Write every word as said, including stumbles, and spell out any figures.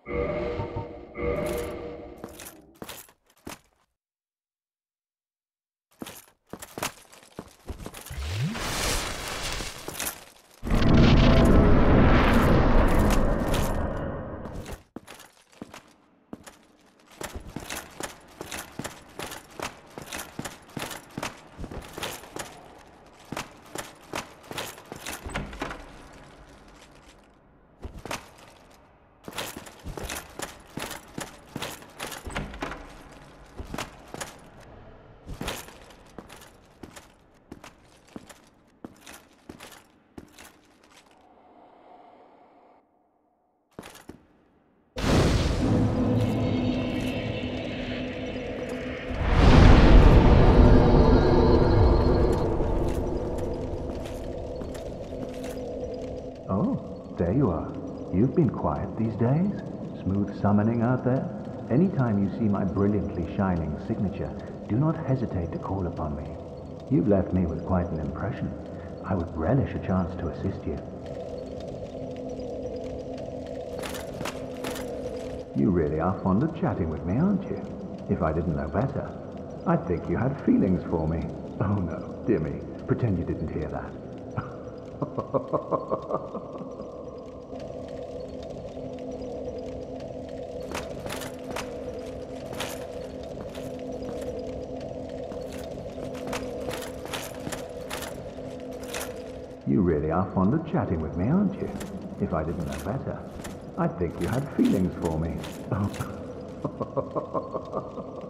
Oh, there you are. You've been quiet these days. Smooth summoning out there. Anytime you see my brilliantly shining signature, do not hesitate to call upon me. You've left me with quite an impression. I would relish a chance to assist you. You really are fond of chatting with me, aren't you? If I didn't know better, I'd think you had feelings for me. Oh no, dear me, pretend you didn't hear that. You really are fond of chatting with me, aren't you? If I didn't know better, I'd think you had feelings for me. Oh.